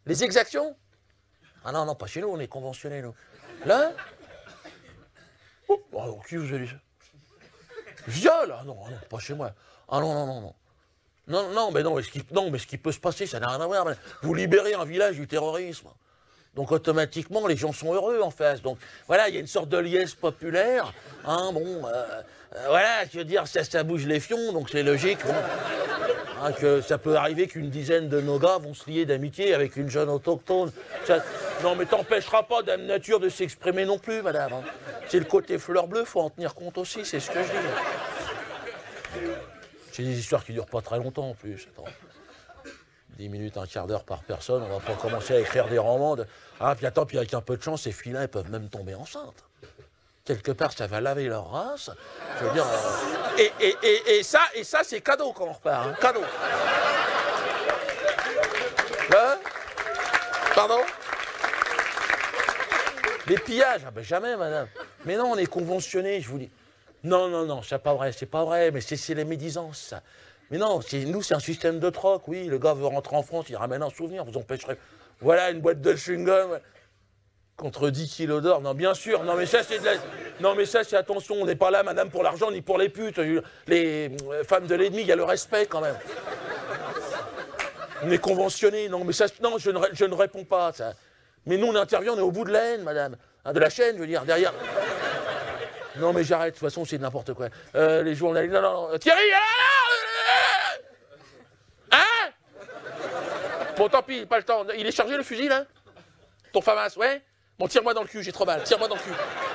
Les exactions? Ah non, non, pas chez nous, on est conventionnés, nous. Là? Oh, qui vous a dit ça? Viol? Ah non, non, pas chez moi. Ah non, non, non, non. Non, non, mais non, mais ce qui peut se passer, ça n'a rien à voir. Vous libérez un village du terrorisme. Donc automatiquement, les gens sont heureux en face. Donc voilà, il y a une sorte de liesse populaire. Hein, bon, voilà, je veux dire, ça bouge les fions, donc c'est logique. Bon, hein, que ça peut arriver qu'une dizaine de nos gars vont se lier d'amitié avec une jeune autochtone. Ça, non, mais t'empêchera pas Dame Nature de s'exprimer non plus, madame. Hein. C'est le côté fleur bleue, faut en tenir compte aussi, c'est ce que je dis. C'est des histoires qui durent pas très longtemps en plus. Attends. 10 minutes, un quart d'heure par personne, on va pas commencer à écrire des romans. Ah, puis attends, puis avec un peu de chance, ces filles-là, elles peuvent même tomber enceintes. Quelque part, ça va laver leur race. Je veux dire, et ça c'est cadeau quand on repart. Hein, cadeau. Hein? Pardon? Les pillages? Ah ben jamais, madame. Mais non, on est conventionnés, je vous dis. Non, non, non, c'est pas vrai, mais c'est les médisances, ça. Mais non, nous, c'est un système de troc, oui. Le gars veut rentrer en France, il ramène un souvenir, vous empêcherez. Voilà, une boîte de chewing-gum. Contre 10 kilos d'or, non, bien sûr. Non, mais ça, c'est de la... Non, mais ça, c'est attention, on n'est pas là, madame, pour l'argent, ni pour les putes. Les femmes de l'ennemi, il y a le respect, quand même. On est conventionnés, non, mais ça, non, je ne réponds pas, ça. Mais nous, on intervient, on est au bout de la haine, madame. Hein, de la chaîne, je veux dire, derrière. Non, mais j'arrête, de toute façon, c'est n'importe quoi. Les journalistes, non, non, Thierry, hein? Bon, tant pis, pas le temps. Il est chargé, le fusil, là? Ton FAMAS, ouais? Bon, tire-moi dans le cul, j'ai trop mal, tire-moi dans le cul.